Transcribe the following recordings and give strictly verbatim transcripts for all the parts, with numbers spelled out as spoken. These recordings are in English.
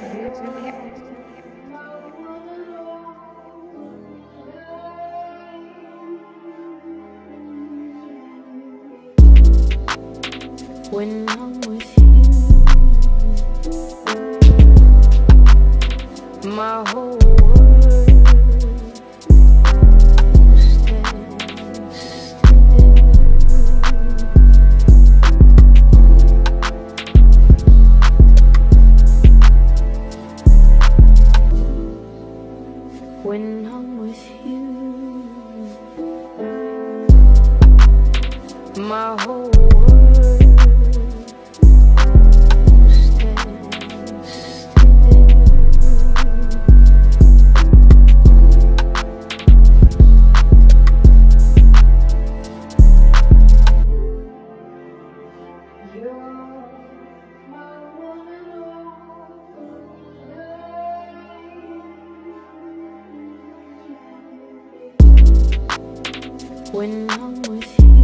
When I'm with you, my whole world stands still. When I'm with you, my whole When I'm with you,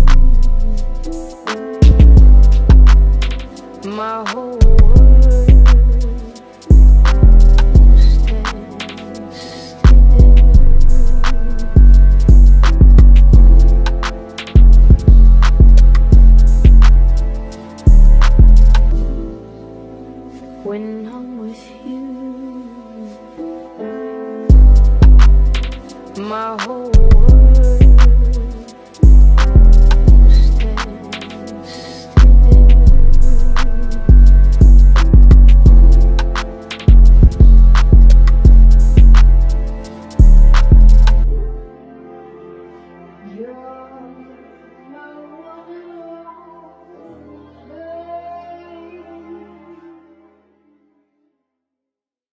my whole world stands still. When I'm with you, my whole